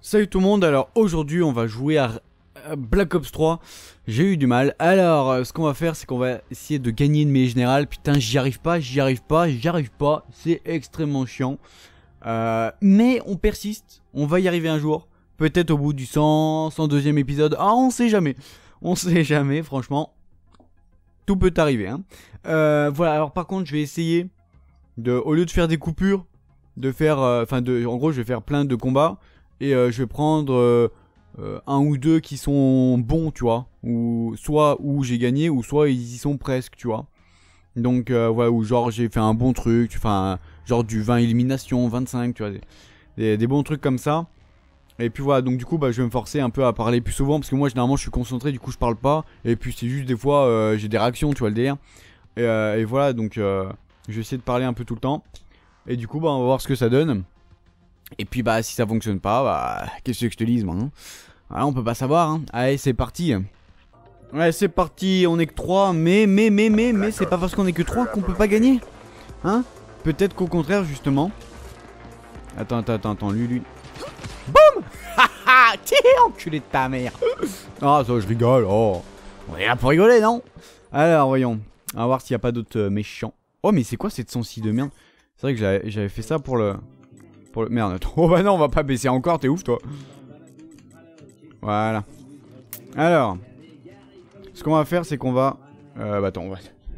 Salut tout le monde, alors aujourd'hui on va jouer à Black Ops 3. J'ai eu du mal, alors ce qu'on va faire c'est qu'on va essayer de gagner une mêlée générale. Putain j'y arrive pas, c'est extrêmement chiant. Mais on persiste, on va y arriver un jour. Peut-être au bout du 102e épisode, on sait jamais. On sait jamais, franchement. Tout peut arriver hein. Voilà, alors par contre je vais essayer de, au lieu de faire des coupures, de faire, en gros je vais faire plein de combats. Et je vais prendre un ou deux qui sont bons, tu vois. Ou soit où j'ai gagné, ou soit ils y sont presque, tu vois. Donc voilà, ou genre j'ai fait un bon truc, enfin genre du 20 éliminations, 25, tu vois. Des bons trucs comme ça. Et puis voilà, donc du coup bah, je vais me forcer un peu à parler plus souvent. Parce que moi généralement je suis concentré, du coup je parle pas. Et puis c'est juste des fois j'ai des réactions, tu vois le délire. Et voilà, donc je vais essayer de parler un peu tout le temps. Et du coup bah on va voir ce que ça donne. Et puis bah si ça fonctionne pas, bah qu'est-ce que je te dise moi hein. Voilà, on peut pas savoir hein. Allez c'est parti. Ouais c'est parti, on est que 3, mais c'est pas parce qu'on est que 3 qu'on peut pas gagner. Hein. Peut-être qu'au contraire justement. Attends, lui. Boum. Haha, tiens enculé de ta mère. Ah ça je rigole, oh. On est là pour rigoler non. Alors voyons, on va voir s'il y a pas d'autres méchants. Oh mais c'est quoi cette sensi de merde. C'est vrai que j'avais fait ça pour le... Merde, oh bah non on va pas baisser encore, t'es ouf toi. Voilà. Alors ce qu'on va faire c'est qu'on va bah attends on va...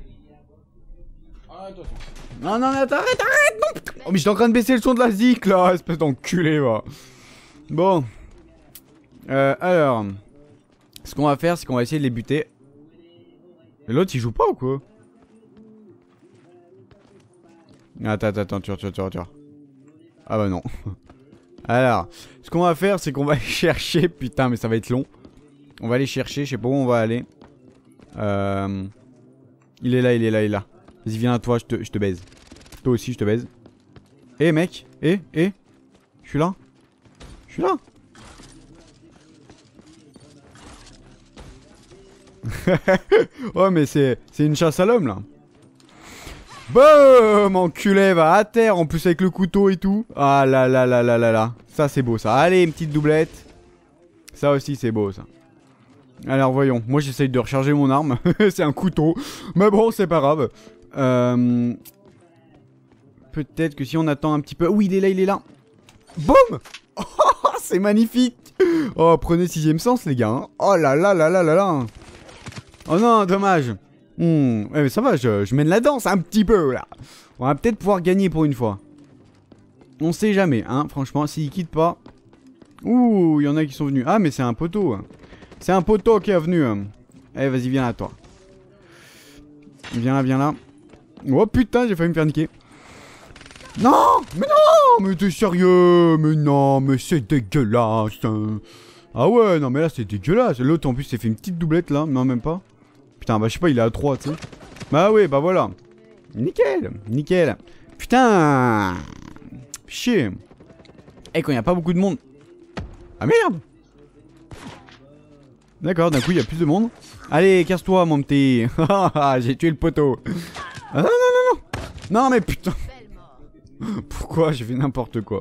Non mais attends, arrête non. Oh mais j'étais en train de baisser le son de la zik là, espèce d'enculé va. Bon alors ce qu'on va faire c'est qu'on va essayer de les buter. Et l'autre il joue pas ou quoi? Attends, tu vois. Ah bah non. Alors, ce qu'on va faire, c'est qu'on va aller chercher... Putain, mais ça va être long. On va aller chercher, je sais pas où on va aller. Il est là. Vas-y, viens à toi, je te baise. Toi aussi, je te baise. Eh mec, je suis là. Oh mais c'est une chasse à l'homme là. Boum, enculé, va à terre en plus avec le couteau et tout. Ah là. Ça c'est beau ça. Allez, une petite doublette. Ça aussi c'est beau ça. Alors voyons, moi j'essaye de recharger mon arme. C'est un couteau. Mais bon, c'est pas grave. Peut-être que si on attend un petit peu... Oui, il est là. Boum. Oh, c'est magnifique. Oh, prenez 6ème sens les gars hein. Oh là. Oh non, dommage. Ouais, mais ça va, je mène la danse un petit peu là. On va peut-être pouvoir gagner pour une fois. On sait jamais, hein, franchement, s'il quitte pas. Ouh, il y en a qui sont venus. Ah, mais c'est un poteau. Hein. C'est un poteau qui est venu. Hein. Allez, vas-y, viens là, toi. Viens là. Oh putain, j'ai failli me faire niquer. Non, mais t'es sérieux? Mais non, mais c'est dégueulasse. Hein. Ah ouais, non, mais là, c'est dégueulasse. L'autre, en plus, s'est fait une petite doublette là. Non, même pas. Putain, bah je sais pas, il est à 3, tu sais. Bah ouais, bah voilà. Nickel. Putain. Chier. Eh, quand il n'y a pas beaucoup de monde. Ah merde. D'accord, d'un coup, il y a plus de monde. Allez, casse-toi, mon petit. J'ai tué le poteau. Ah non. Non, mais putain. Pourquoi j'ai fait n'importe quoi.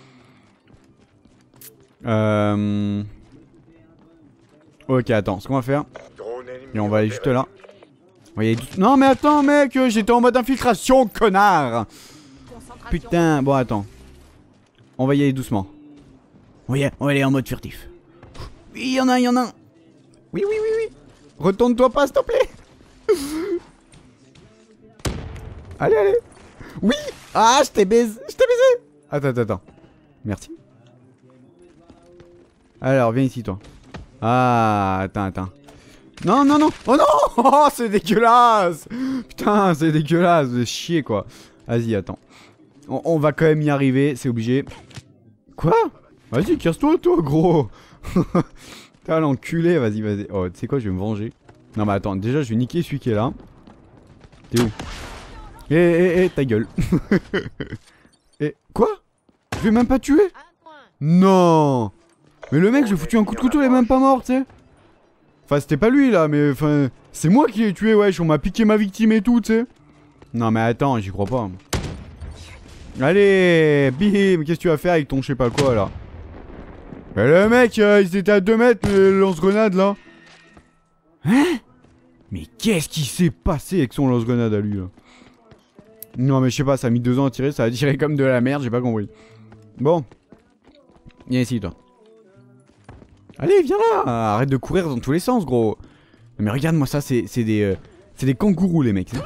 Ok, attends, ce qu'on va faire. Et on va aller juste là. Non mais attends mec, j'étais en mode infiltration, connard. Putain, bon attends. On va y aller doucement. On va aller en mode furtif. Oui, il y en a un. Oui. Retourne-toi pas, s'il te plaît. Allez. Oui. Ah, je t'ai baisé. Attends. Merci. Alors, viens ici, toi. Ah, attends. Non. Oh non. Oh, c'est dégueulasse. Putain, c'est dégueulasse. De chier, quoi. Vas-y, attends. On va quand même y arriver, c'est obligé. Quoi? Vas-y, casse-toi, toi, gros. Putain, l'enculé. Vas-y. Oh, tu sais quoi, je vais me venger. Non, mais attends, déjà, je vais niquer celui qui est là. T'es où? Ta gueule. Quoi? Je vais même pas tuer? Non. Mais le mec, j'ai foutu un coup de couteau, il est même pas mort, tu sais. Enfin, c'était pas lui là, mais enfin, c'est moi qui l'ai tué, wesh. On m'a piqué ma victime et tout, tu sais. Non, mais attends, j'y crois pas. Allez, bim. Qu'est-ce que tu vas faire avec ton je sais pas quoi là? Mais le mec, il était à 2 mètres, le lance-grenade là. Hein? Mais qu'est-ce qui s'est passé avec son lance-grenade à lui là? Non mais je sais pas, ça a mis 2 ans à tirer, ça a tiré comme de la merde, j'ai pas compris. Bon. Viens ici toi. Allez, viens là. Arrête de courir dans tous les sens, gros. Mais regarde-moi ça, c'est des kangourous les mecs.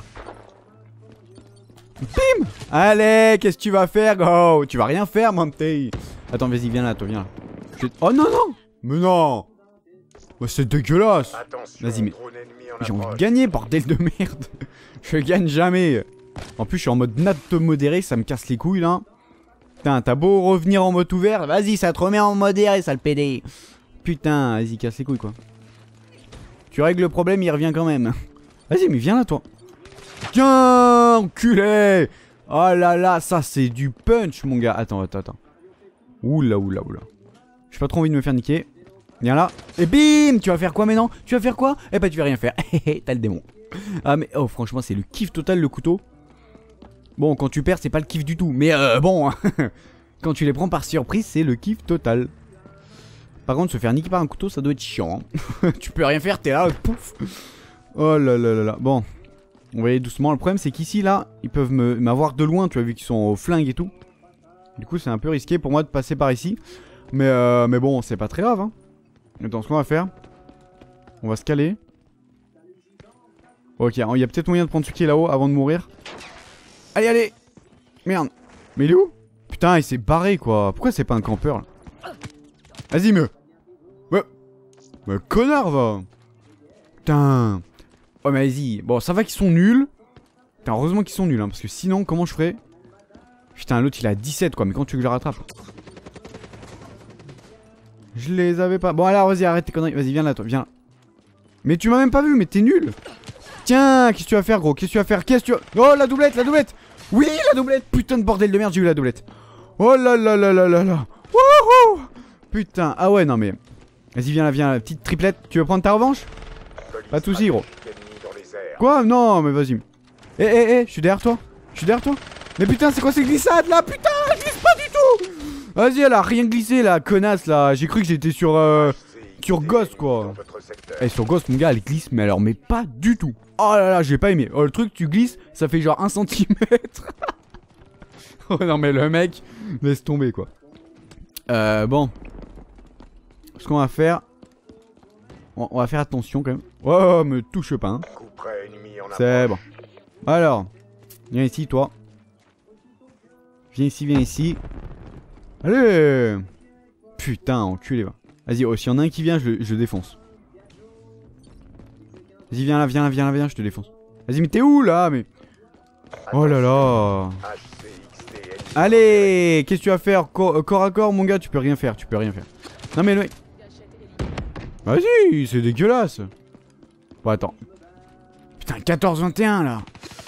Bim. Allez, qu'est-ce que tu vas faire, gros? Tu vas rien faire, mon petit. Attends, vas-y, viens là, toi, viens là. Oh non, non. Mais non. Bah, c'est dégueulasse. Vas-y, mais j'ai envie de gagner, bordel de merde. Je gagne jamais. En plus, je suis en mode natte modéré, ça me casse les couilles là. Putain, t'as beau revenir en mode ouvert, vas-y, ça te remet en modéré, sale PD. Putain, vas-y, casse les couilles quoi. Tu règles le problème, il revient quand même. Vas-y, mais viens là, toi. Tiens, enculé. Oh là là, ça c'est du punch, mon gars. Attends. Oula. J'ai pas trop envie de me faire niquer. Viens là. Et bim. Tu vas faire quoi maintenant? Tu vas faire quoi? Eh bah, tu vas rien faire. T'as le démon. Ah, mais oh, franchement, c'est le kiff total, le couteau. Bon, quand tu perds, c'est pas le kiff du tout. Mais bon, quand tu les prends par surprise, c'est le kiff total. Par contre, se faire niquer par un couteau, ça doit être chiant. Hein. Tu peux rien faire, t'es là, pouf. Oh là là là là. Bon, on va aller doucement. Le problème, c'est qu'ici, là, ils peuvent m'avoir de loin, tu vois, vu qu'ils sont au flingue et tout. Du coup, c'est un peu risqué pour moi de passer par ici. Mais bon, c'est pas très grave. Hein. Attends, ce qu'on va faire, on va se caler. Ok, il y a peut-être moyen de prendre ce qui est là-haut avant de mourir. Allez. Merde. Mais il est où? Putain, il s'est barré, quoi. Pourquoi c'est pas un campeur, là? Vas-y, mais connard, va. Putain. Oh, mais vas-y. Bon, ça va qu'ils sont nuls. Putain, heureusement qu'ils sont nuls, hein, parce que sinon, comment je ferais? Putain, l'autre, il a 17, quoi. Mais quand tu veux que je le rattrape? Je les avais pas. Bon, alors, vas-y, arrête tes conneries. Vas-y, viens là, toi, viens là. Mais tu m'as même pas vu, mais t'es nul. Tiens, qu'est-ce que tu vas faire, gros? Qu'est-ce que tu vas faire? Oh, la doublette, Oui, la doublette. Putain de bordel de merde, j'ai eu la doublette. Oh là là là là là là. Wouhou. Putain, ah ouais, non mais... Vas-y, viens là, petite triplette. Tu veux prendre ta revanche? Pas de soucis, gros. Quoi? Non, mais vas-y. Je suis derrière toi. Mais putain, c'est quoi ces glissades là? Putain, elle glisse pas du tout. Vas-y, elle a rien glissé, la connasse là. J'ai cru que j'étais sur Ghost, quoi. Eh, sur Ghost, mon gars, elle glisse, mais alors, mais pas du tout. Oh là là, j'ai pas aimé. Oh, le truc, tu glisses, ça fait genre 1 centimètre. Oh non, mais le mec, laisse tomber, quoi. Bon. Ce qu'on va faire... On va faire attention, quand même. Oh, me touche pas, hein. C'est bon. Alors. Viens ici, toi. Viens ici. Allez. Putain, enculé, va. Vas-y, oh, s'il y en a un qui vient, je défonce. Vas-y, viens là, je te défonce. Vas-y, mais t'es où, là? Mais... Oh là là. Allez, qu'est-ce que tu vas faire? Corps à corps, mon gars, tu peux rien faire. Non mais le mec... Vas-y, c'est dégueulasse. Bon, attends. Putain, 14-21 là.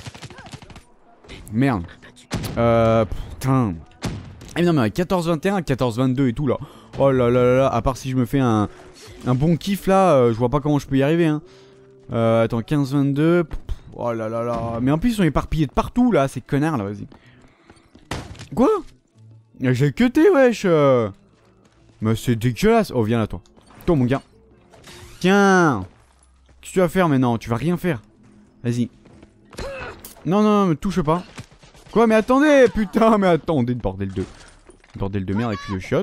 Merde. Putain. Eh non mais 14-21, 14-22 et tout là. Oh là là là là, à part si je me fais un bon kiff là, je vois pas comment je peux y arriver, hein. Attends, 15-22. Oh là là là. Mais en plus, ils sont éparpillés de partout là, ces connards là, vas-y. Quoi? J'ai cuté, wesh. Mais c'est dégueulasse. Oh, viens là, toi. Toi, mon gars. Tiens. Qu'est-ce que tu vas faire maintenant? Tu vas rien faire. Vas-y. Non, me touche pas. Quoi? Mais attendez, putain, mais attendez, bordel de merde avec le shot.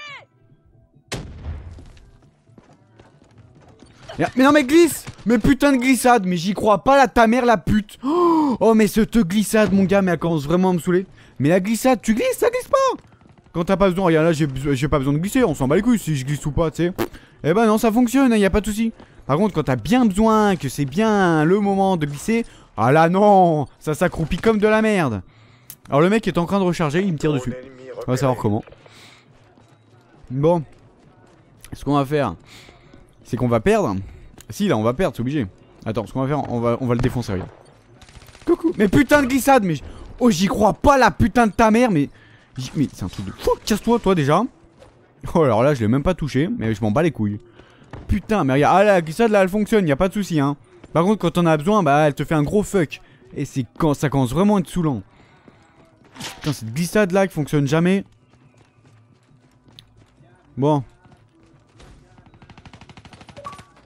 Mais non, mais glisse. Mais putain de glissade. Mais j'y crois pas, là, ta mère, la pute. Oh, mais cette glissade, mon gars, mais elle commence vraiment à me saouler. Mais la glissade, tu glisses, ça glisse pas. Quand t'as pas besoin, regarde là, j'ai pas besoin de glisser, on s'en bat les couilles si je glisse ou pas, tu sais. Eh ben non, ça fonctionne, y a pas de soucis. Par contre, quand t'as bien besoin, que c'est bien le moment de glisser, ah là non, ça s'accroupit comme de la merde. Alors le mec est en train de recharger, il me tire dessus. On va savoir comment. Bon. Ce qu'on va faire, c'est qu'on va perdre. Si, là, on va perdre, c'est obligé. Attends, ce qu'on va faire, on va le défoncer, regarde. Coucou. Mais putain de glissade, mais... Oh, j'y crois pas, la putain de ta mère, mais c'est un truc de fou. Casse-toi, toi, déjà. Oh, alors là, je l'ai même pas touché, mais je m'en bats les couilles. Putain, mais regarde, ah, la glissade, là, elle fonctionne, y a pas de souci, hein. Par contre, quand on a besoin, bah, elle te fait un gros fuck. Et c'est quand ça commence vraiment à être saoulant. Putain, cette glissade-là qui fonctionne jamais. Bon.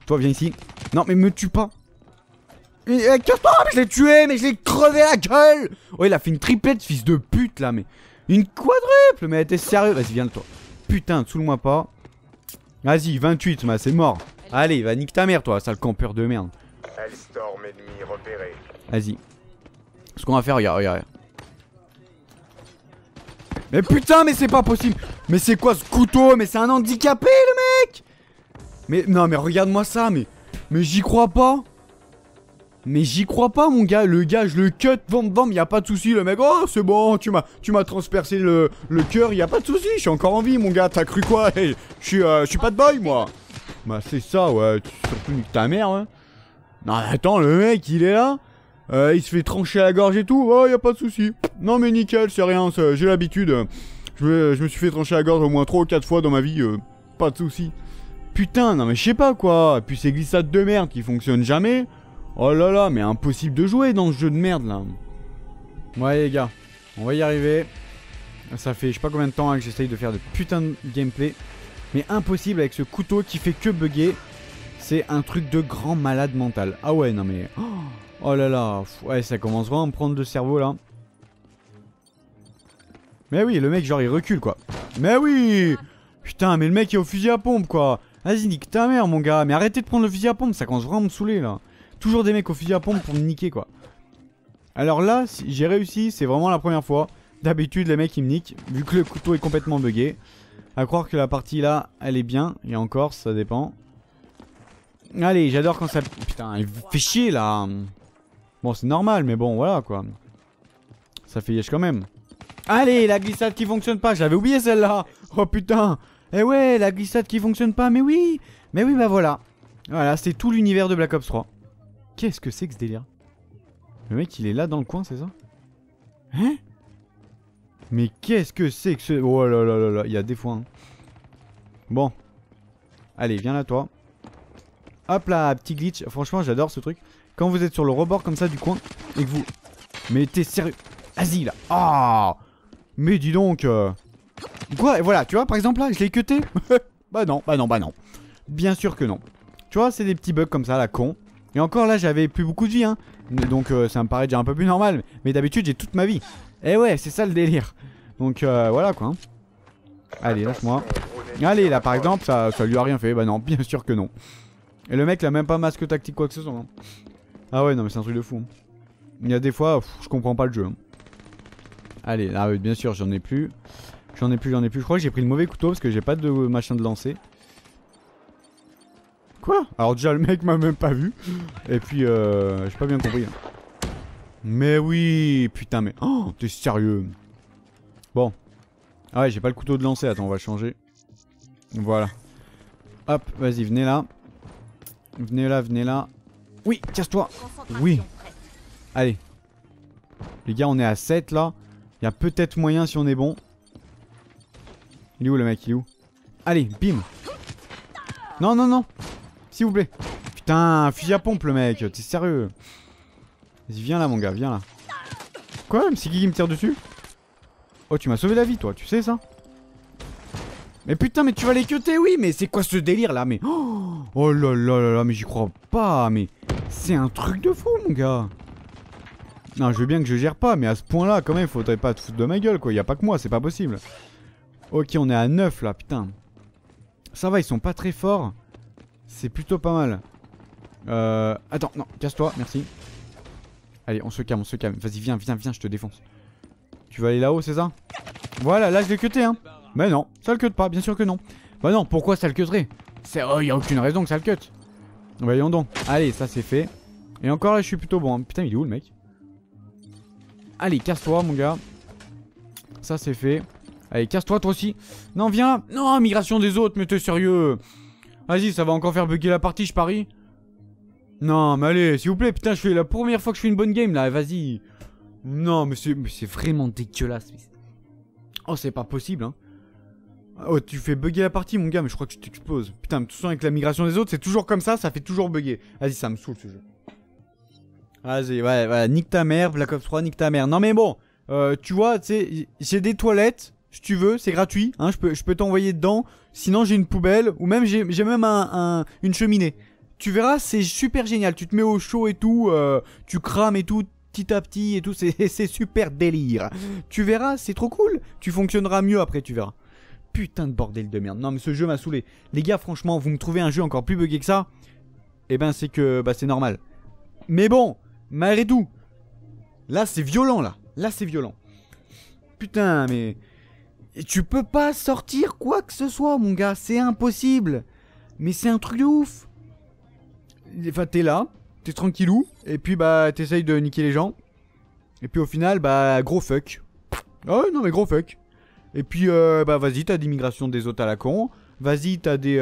Toi, viens ici. Non, mais me tue pas. Casse-toi, mais je l'ai tué, mais je l'ai crevé la gueule. Oh, il a fait une triplette, fils de pute, là, mais... Une quadruple, mais t'es sérieux? Vas-y, viens toi. Putain, saoule-moi pas. Vas-y, 28, mais c'est mort. Allez, va nique ta mère, toi, sale campeur de merde. Hellstorm ennemi repéré. Vas-y. Ce qu'on va faire, regarde, regarde. Mais putain, mais c'est pas possible. Mais c'est quoi ce couteau? Mais c'est un handicapé, le mec. Mais non, mais regarde-moi ça, mais j'y crois pas. Mais j'y crois pas, mon gars. Le gars, je le cut, bam, y a pas de souci. Le mec, oh, c'est bon, tu m'as transpercé le cœur, y a pas de souci. Je suis encore en vie, mon gars. T'as cru quoi? Hey, je suis pas de boy, moi. Bah, c'est ça, ouais. Surtout nique ta mère, hein. Non, mais attends, le mec, il est là. Il se fait trancher la gorge et tout. Oh, y a pas de souci. Non, mais nickel, c'est rien. J'ai l'habitude. Je me suis fait trancher la gorge au moins 3 ou 4 fois dans ma vie. Pas de souci. Putain, non, mais je sais pas quoi. Et puis ces glissades de merde qui fonctionnent jamais. Oh là là, mais impossible de jouer dans ce jeu de merde là. Ouais les gars, on va y arriver. Ça fait je sais pas combien de temps hein, que j'essaye de faire de putain de gameplay. Mais impossible avec ce couteau qui fait que bugger. C'est un truc de grand malade mental. Ah ouais non mais... Oh là là, ouais ça commence vraiment à me prendre le cerveau là. Mais oui, le mec genre il recule quoi. Mais oui. Putain mais le mec est au fusil à pompe quoi. Vas-y nique ta mère mon gars. Mais arrêtez de prendre le fusil à pompe, ça commence vraiment à me saouler là. Toujours des mecs au fusil à pompe pour me niquer quoi. Alors là, j'ai réussi, c'est vraiment la première fois. D'habitude les mecs ils me niquent, vu que le couteau est complètement buggé. À croire que la partie là, elle est bien. Et encore, ça dépend. Allez, j'adore quand ça... Putain, il fait chier là. Bon, c'est normal, mais bon, voilà quoi. Ça fait yesh quand même. Allez, la glissade qui fonctionne pas, j'avais oublié celle-là. Oh putain. Eh ouais, la glissade qui fonctionne pas, mais oui. Mais oui, bah voilà. Voilà, c'est tout l'univers de Black Ops 3. Qu'est-ce que c'est que ce délire? Le mec il est là dans le coin, c'est ça? Hein? Mais qu'est-ce que c'est que ce... Oh là là là là, il y a des fois hein. Bon. Allez, viens là toi. Hop là, petit glitch. Franchement j'adore ce truc. Quand vous êtes sur le rebord comme ça du coin et que vous... Mais t'es sérieux? Vas-y là. Ah. Mais dis donc Quoi? Et voilà, tu vois par exemple là, je l'ai cuté. Bah non, bah non, bah non. Bien sûr que non. Tu vois, c'est des petits bugs comme ça, la con. Et encore là, j'avais plus beaucoup de vie, hein. Donc ça me paraît déjà un peu plus normal. Mais d'habitude, j'ai toute ma vie. Et ouais, c'est ça le délire. Donc voilà quoi. Hein. Allez, lâche-moi. Allez, là par exemple, ça lui a rien fait. Bah non, bien sûr que non. Et le mec, il a même pas masque tactique quoi que ce soit. Hein. Ah ouais, non, mais c'est un truc de fou. Hein. Il y a des fois, je comprends pas le jeu. Hein. Allez, là, bien sûr, j'en ai plus. J'en ai plus. Je crois que j'ai pris le mauvais couteau parce que j'ai pas de machin de lancer. Quoi? Alors déjà le mec m'a même pas vu. Et puis j'ai pas bien compris hein. Mais oui. Putain mais... Oh t'es sérieux? Bon. Ah ouais j'ai pas le couteau de lancer. Attends on va changer. Voilà. Hop vas-y venez là. Venez là. Oui casse-toi. Oui. Allez. Les gars on est à 7 là. Il y a peut-être moyen si on est bon. Il est où le mec? Il est où? Allez bim. Non non non. S'il vous plaît. Putain, fusil à pompe le mec, t'es sérieux? Vas-y, viens là mon gars, viens là. Quoi? C'est qui me tire dessus? Oh, tu m'as sauvé la vie toi, tu sais ça? Mais putain, mais tu vas les cuter, oui, mais c'est quoi ce délire là? Mais oh là là là là, mais j'y crois pas, mais c'est un truc de fou mon gars. Non, je veux bien que je gère pas, mais à ce point là, quand même, faudrait pas te foutre de ma gueule quoi, y a pas que moi, c'est pas possible. Ok, on est à 9 là, putain. Ça va, ils sont pas très forts. C'est plutôt pas mal. Attends, non, casse-toi, merci. Allez, on se calme, Vas-y, viens, je te défonce. Tu vas aller là-haut, c'est ça? Voilà, là je l'ai cuté, hein. Mais non, ça le cut pas, bien sûr que non. Bah non, pourquoi ça le cutterait? Oh, y a aucune raison que ça le cut. Voyons donc. Allez, ça c'est fait. Et encore là, je suis plutôt bon. Hein. Putain, il est où le mec? Allez, casse-toi, mon gars. Ça c'est fait. Allez, casse-toi, toi aussi. Non, viens là. Non, migration des autres, mais t'es sérieux? Vas-y, ça va encore faire bugger la partie, je parie. Non, mais allez, s'il vous plaît, putain, je fais la première fois que je fais une bonne game là, vas-y. Non, mais c'est vraiment dégueulasse. Oh, c'est pas possible, hein. Oh, tu fais bugger la partie, mon gars, mais je crois que tu t'exploses. Putain, mais de toute façon, avec la migration des autres, c'est toujours comme ça fait toujours bugger. Vas-y, ça me saoule ce jeu. Vas-y, ouais, nique ta mère, Black Ops 3, nique ta mère. Non, mais bon, tu vois, tu sais, j'ai des toilettes. Si tu veux, c'est gratuit, hein, je peux t'envoyer dedans. Sinon j'ai une poubelle ou même j'ai même une cheminée. Tu verras, c'est super génial. Tu te mets au chaud et tout, tu crames et tout, petit à petit et tout, c'est super délire. Tu verras, c'est trop cool. Tu fonctionneras mieux après, tu verras. Putain de bordel de merde. Non mais ce jeu m'a saoulé. Les gars, franchement, vous me trouvez un jeu encore plus buggé que ça, eh ben c'est que bah c'est normal. Mais bon, malgré tout, là c'est violent là. Là c'est violent. Putain mais tu peux pas sortir quoi que ce soit mon gars, c'est impossible. Mais c'est un truc de ouf. Enfin t'es là, t'es tranquillou, et puis bah t'essayes de niquer les gens. Et puis au final bah gros fuck. Ah ouais non mais gros fuck. Et puis bah vas-y t'as des migrations des autres à la con. Vas-y t'as des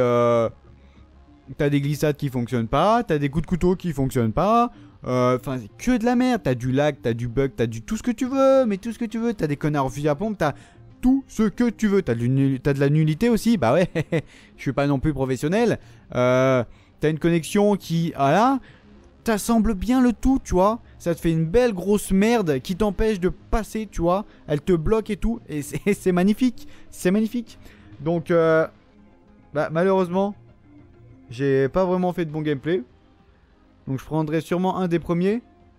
glissades qui fonctionnent pas, t'as des coups de couteau qui fonctionnent pas. Enfin c'est que de la merde. T'as du lag, t'as du bug, t'as du tout ce que tu veux, mais tout ce que tu veux. T'as des connards au fusil à pompe, t'as tout ce que tu veux. T'as de la nullité aussi, bah ouais. Je suis pas non plus professionnel. T'as une connexion qui, voilà, t'assemble bien le tout, tu vois. Ça te fait une belle grosse merde qui t'empêche de passer, tu vois. Elle te bloque et tout, et c'est magnifique. C'est magnifique. Donc, bah malheureusement, j'ai pas vraiment fait de bon gameplay. Donc je prendrai sûrement un des premiers.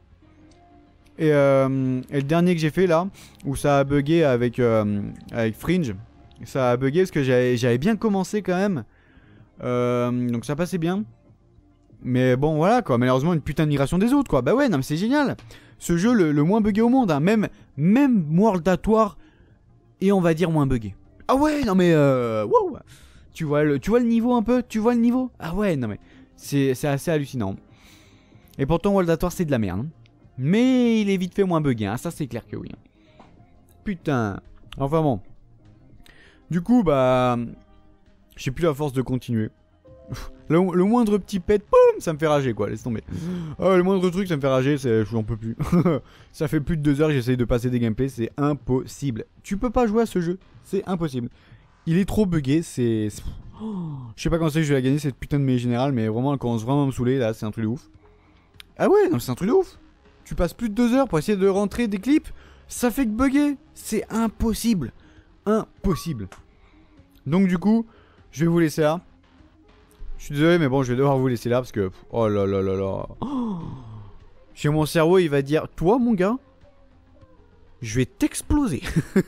Et le dernier que j'ai fait là, où ça a bugué avec Fringe. Ça a bugué parce que j'avais bien commencé quand même. Donc ça passait bien. Mais bon voilà quoi, malheureusement une putain de migration des autres quoi. Bah ouais non mais c'est génial. Ce jeu le moins bugué au monde hein. Même World at War est on va dire moins bugué. Ah ouais non mais wow. Tu vois le niveau un peu. Tu vois le niveau. Ah ouais non mais c'est assez hallucinant. Et pourtant World at War c'est de la merde hein. Mais il est vite fait moins bugué hein. Ça c'est clair que oui hein. Putain. Enfin bon. Du coup bah j'ai plus la force de continuer. Le moindre petit pet, boum, ça me fait rager quoi, laisse tomber. Oh, le moindre truc, ça me fait rager, j'en peux plus. Ça fait plus de 2 heures que j'essaye de passer des gameplays, c'est impossible. Tu peux pas jouer à ce jeu, c'est impossible. Il est trop buggé, c'est... Je sais pas quand c'est que je vais la gagner cette putain de mêlée générale, mais vraiment elle commence vraiment à me saouler là, c'est un truc de ouf. Ah ouais, non c'est un truc de ouf. Tu passes plus de 2 heures pour essayer de rentrer des clips, ça fait que bugger, c'est impossible. Impossible. Donc du coup, je vais vous laisser là. Je suis désolé mais bon je vais devoir vous laisser là parce que... Oh là là là là. Oh. Chez mon cerveau il va dire... Toi mon gars, je vais t'exploser.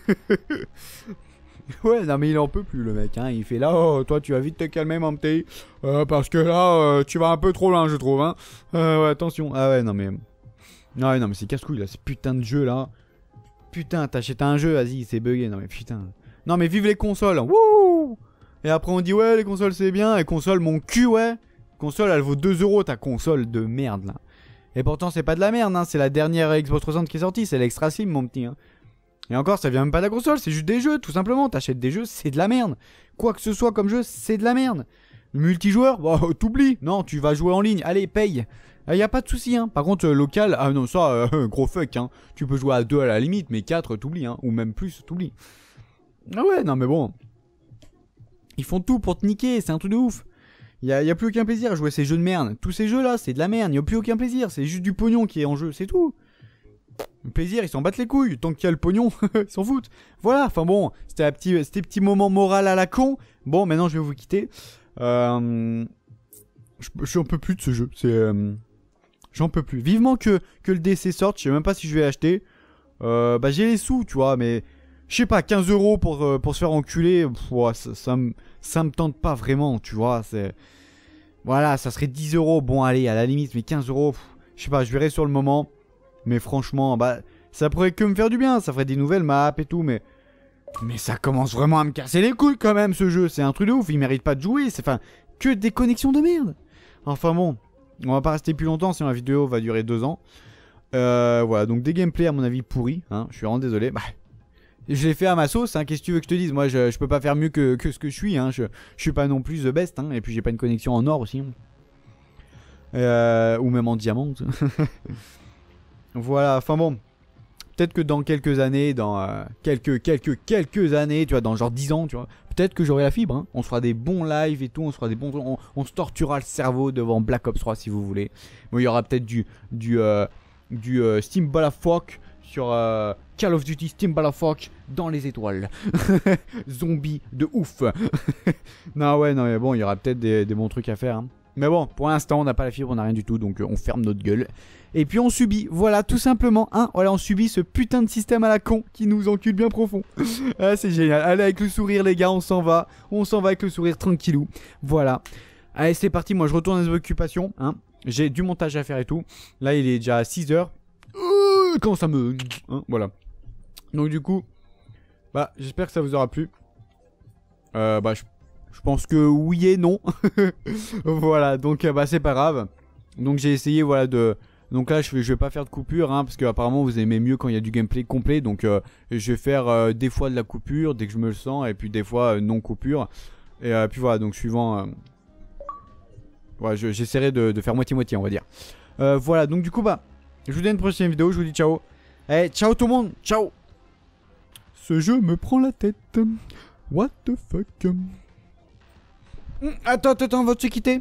Ouais non mais il en peut plus le mec hein. Il fait là, oh toi tu vas vite te calmer mon petit. Parce que là tu vas un peu trop loin je trouve hein. Ouais attention. Ah ouais non mais... Ouais non mais c'est casse-couille là, ces putains de jeux là. Putain t'achètes un jeu, vas-y c'est bugué. Non mais putain. Non mais vive les consoles. Wouh. Et après on dit ouais les consoles c'est bien. Et console mon cul ouais. Console elle vaut 2 € ta console de merde là. Et pourtant c'est pas de la merde hein. C'est la dernière Xbox 360 qui est sortie. C'est l'extra slim mon petit hein. Et encore ça vient même pas de la console. C'est juste des jeux tout simplement. T'achètes des jeux c'est de la merde. Quoi que ce soit comme jeu c'est de la merde. Le multijoueur bah, t'oublies. Non tu vas jouer en ligne. Allez paye. Y a pas de souci hein. Par contre local. Ah non ça gros fuck hein. Tu peux jouer à 2 à la limite. Mais 4 t'oublies hein. Ou même plus t'oublies. Ah ouais non mais bon. Ils font tout pour te niquer, c'est un truc de ouf. Y a plus aucun plaisir à jouer à ces jeux de merde. Tous ces jeux là, c'est de la merde, y a plus aucun plaisir. C'est juste du pognon qui est en jeu, c'est tout. Le plaisir, ils s'en battent les couilles. Tant qu'il y a le pognon, ils s'en foutent. Voilà, enfin bon, c'était petit moment moral à la con. Bon, maintenant je vais vous quitter. J'en peux plus de ce jeu. J'en peux plus. Vivement que le DC sorte, je sais même pas si je vais l'acheter. Bah j'ai les sous, tu vois, mais... Je sais pas, 15 € pour se faire enculer, ça me tente pas vraiment, tu vois, c'est... Voilà, ça serait 10 €, bon allez, à la limite, mais 15 €, je sais pas, je verrai sur le moment. Mais franchement, bah, ça pourrait que me faire du bien, ça ferait des nouvelles maps et tout, mais... Mais ça commence vraiment à me casser les couilles quand même, ce jeu, c'est un truc de ouf, il mérite pas de jouer, c'est enfin, que des connexions de merde. Enfin bon, on va pas rester plus longtemps, sinon la vidéo va durer 2 ans. Voilà, donc des gameplays à mon avis pourris, hein, je suis vraiment désolé, bah... Je l'ai fait à ma sauce, hein, qu'est-ce que tu veux que je te dise? Moi je peux pas faire mieux que ce que je suis, hein. Je suis pas non plus the best, hein. Et puis j'ai pas une connexion en or aussi. Ou même en diamant. Voilà, enfin bon. Peut-être que dans quelques années, dans quelques années, tu vois, dans genre 10 ans, tu vois, peut-être que j'aurai la fibre, hein. On se fera des bons lives et tout, on se fera des bons... On se torturera le cerveau devant Black Ops 3 si vous voulez. Bon, il y aura peut-être du Steam Balafuck sur Call of Duty Steam Balafuck dans les étoiles. Zombie de ouf. Non ouais, non mais bon, il y aura peut-être des bons trucs à faire, hein. Mais bon, pour l'instant, on n'a pas la fibre, on n'a rien du tout, donc on ferme notre gueule. Et puis on subit, voilà, tout simplement, hein. Voilà, on subit ce putain de système à la con qui nous encule bien profond. Ah, c'est génial. Allez, avec le sourire, les gars, on s'en va. On s'en va avec le sourire tranquillou. Voilà. Allez, c'est parti, moi je retourne à mes occupations, hein. J'ai du montage à faire et tout. Là, il est déjà 6h. Quand ça me... Hein, voilà. Donc du coup, bah, j'espère que ça vous aura plu. Bah, je pense que oui et non. Voilà, donc bah, c'est pas grave. Donc j'ai essayé, voilà, de... Donc là, je vais pas faire de coupure, hein, parce que apparemment vous aimez mieux quand il y a du gameplay complet. Donc je vais faire des fois de la coupure dès que je me le sens, et puis des fois non coupure. Et puis voilà, donc suivant... Ouais, j'essaierai de faire moitié-moitié, on va dire. Voilà, donc du coup, bah, je vous dis à une prochaine vidéo, je vous dis ciao. Eh, ciao tout le monde, ciao. Ce jeu me prend la tête. What the fuck. Attends, on va se quitter.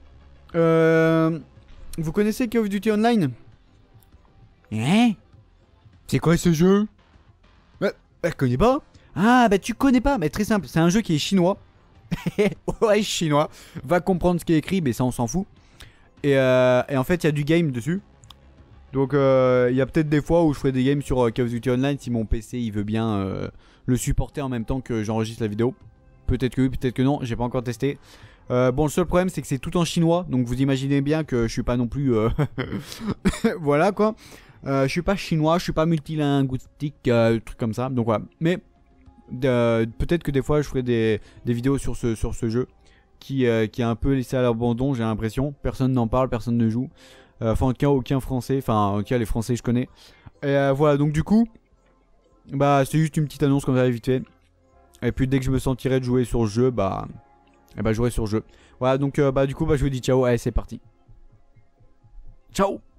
Vous connaissez Call of Duty Online? Hein? C'est quoi ce jeu? Bah, je connais pas. Ah, bah tu connais pas, mais très simple, c'est un jeu qui est chinois. Ouais, chinois. Va comprendre ce qui est écrit, mais ça on s'en fout. Et en fait, il y a du game dessus. Donc, il y a peut-être des fois où je ferai des games sur Call of Duty Online si mon PC il veut bien le supporter en même temps que j'enregistre la vidéo. Peut-être que oui, peut-être que non, j'ai pas encore testé. Bon, le seul problème c'est que c'est tout en chinois, donc vous imaginez bien que je suis pas non plus... voilà quoi. Je suis pas chinois, je suis pas multilinguistique, truc comme ça, donc voilà. Mais peut-être que des fois je ferai des vidéos sur ce jeu qui est un peu laissé à l'abandon, j'ai l'impression. Personne n'en parle, personne ne joue. Enfin, en tout cas, aucun français, enfin, en tout cas, les français je connais. Et voilà, donc du coup, bah, c'est juste une petite annonce comme ça, vite fait. Et puis dès que je me sentirai de jouer sur le jeu, bah, je jouerai sur le jeu. Voilà, donc bah, du coup, bah, je vous dis ciao, allez, c'est parti. Ciao.